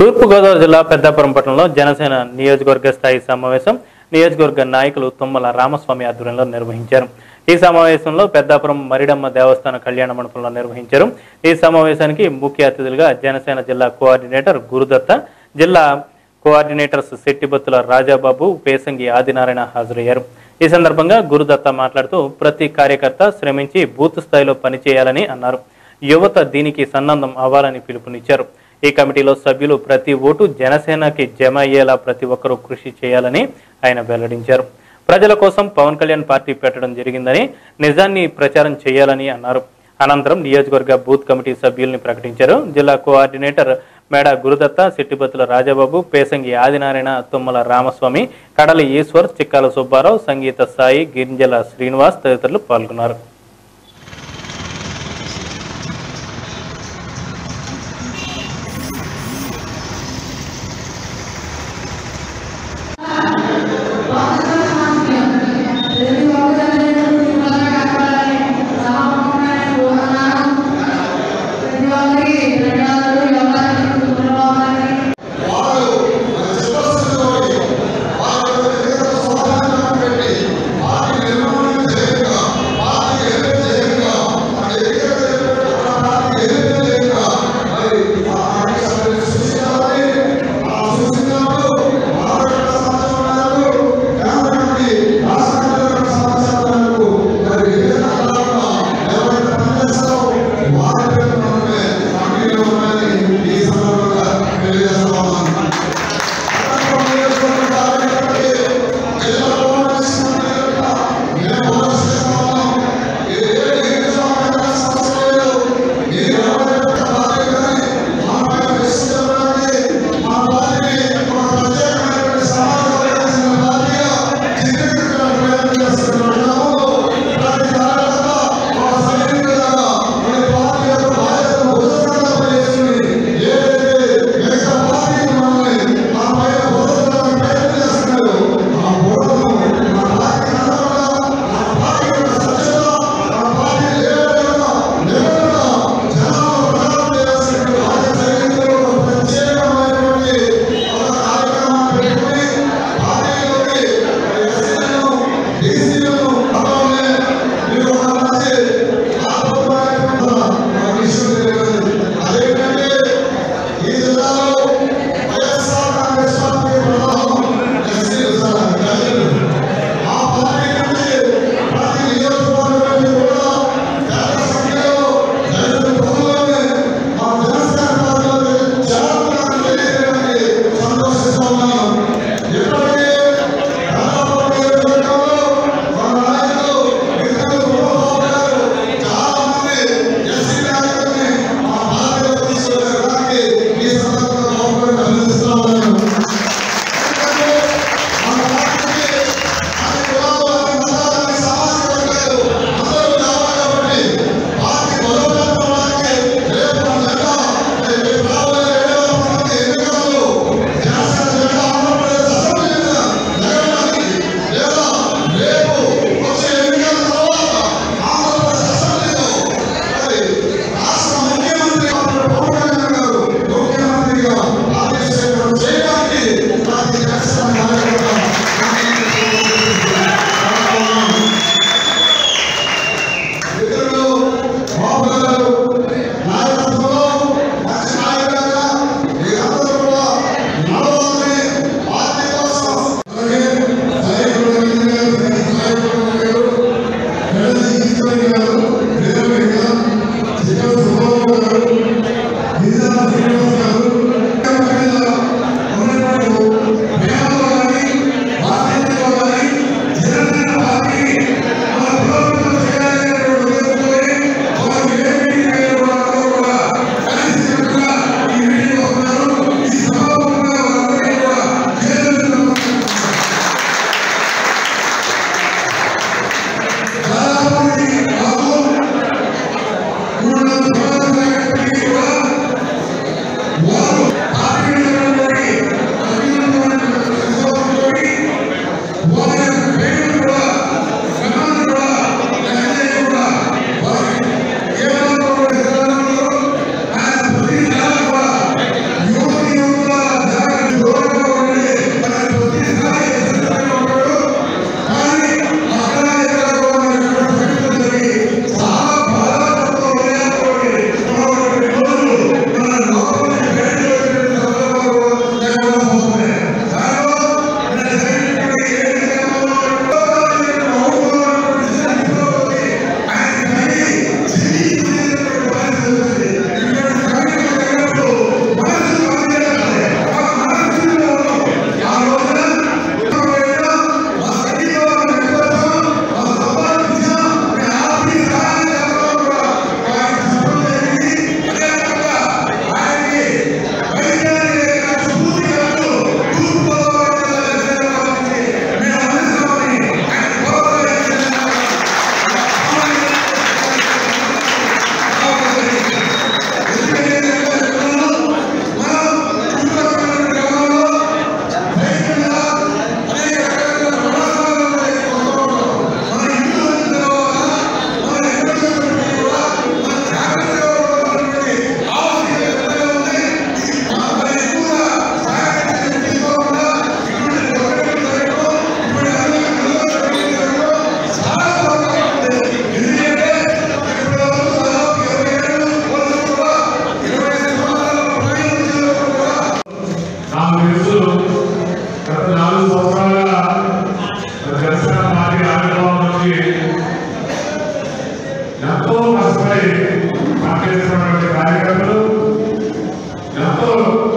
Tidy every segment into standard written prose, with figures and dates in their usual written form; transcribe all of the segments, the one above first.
తూర్పుగోదావరి జిల్లా పెద్దాపురం పట్టణంలో జనసేన నియోజకవర్గ స్థాయి సమావేశం నియోజకవర్గ నాయకులు తుమ్మల రామస్వామి ఆధ్వర్యంలో నిర్వహించారు. ఈ సమావేశంలో పెద్దాపురం మరిడమ్మ దేవస్థాన కళ్యాణ మండపంలో నిర్వహించారు. ఈ సమావేశానికి ముఖ్య అతిథులుగా జనసేన జిల్లా కోఆర్డినేటర్ గురుదత్త, జిల్లా కోఆర్డినేటర్స్ శెట్టిబత్తుల రాజాబాబు, పేసంగి ఆదినారాయణ హాజరయ్యారు. ఈ సందర్భంగా గురుదత్త మాట్లాడుతూ ప్రతి కార్యకర్త శ్రమించి బూత్ స్థాయిలో పనిచేయాలని అన్నారు. యువత దీనికి సన్నద్ధం అవ్వాలని పిలుపునిచ్చారు. ఈ కమిటీలో సభ్యులు ప్రతి ఓటు జనసేనకి జమ అయ్యేలా ప్రతి ఒక్కరూ కృషి చేయాలని ఆయన వెల్లడించారు. ప్రజల కోసం పవన్ కళ్యాణ్ పార్టీ పెట్టడం జరిగిందని, నిజాన్ని ప్రచారం చేయాలని అన్నారు. అనంతరం నియోజకవర్గ బూత్ కమిటీ సభ్యుల్ని ప్రకటించారు. జిల్లా కోఆర్డినేటర్ మేడ గురుదత్త, శెట్టిబత్తుల రాజాబాబు, పేసంగి ఆదినారాయణ, తుమ్మల రామస్వామి, కడలి ఈశ్వర్, చిక్కాల సుబ్బారావు, సంగీత సాయి, గిరిజల శ్రీనివాస్ తదితరులు పాల్గొన్నారు.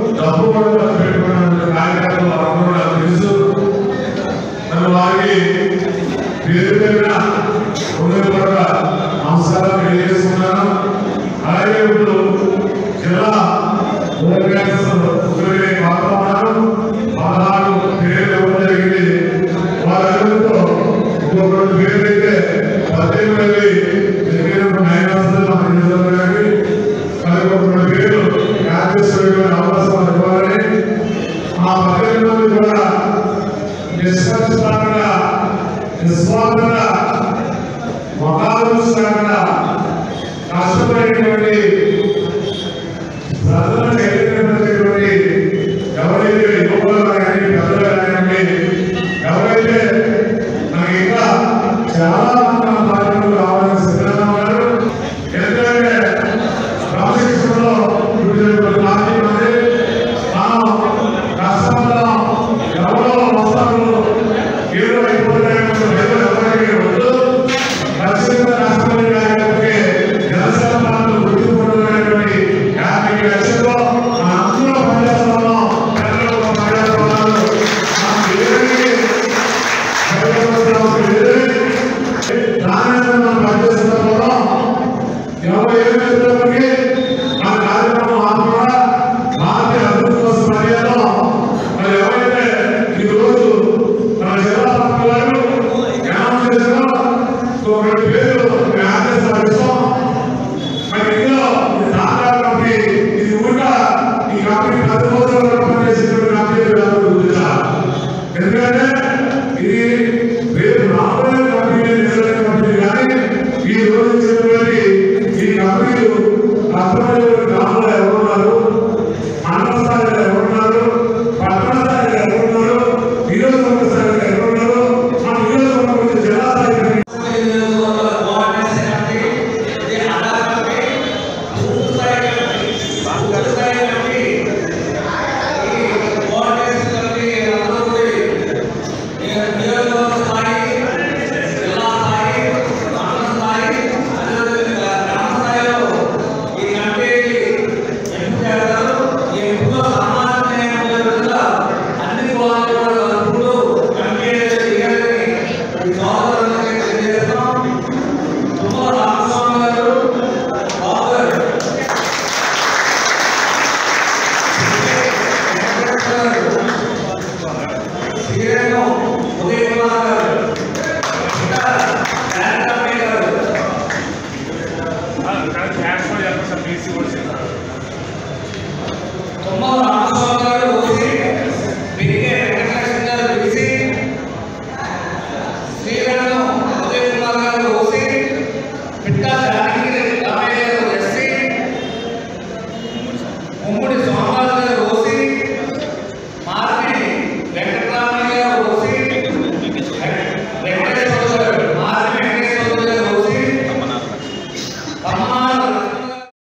డబ్బు కూడా పెట్టుకున్న కార్యకర్తలు అందరూ నాకు తెలుసు. మరి వారికి పేరు పేరున హృదయపూర్వక నమస్కారాలు తెలియజేస్తున్నాను. అలాగే ఇప్పుడు జిల్లా వాతావరణం 16 పేర్లు ఇవ్వడం జరిగింది. వారందరితో ఇంకొకటి పేర్లు అయితే 18 పేర్లు యాదవేశ్వరి అవకాశం ఇవ్వాలని ఆ 18 కూడా నిష్పక్షపాతంగా నిస్వార్థంగా మహానుష్ఠంగా కష్టపడేటువంటి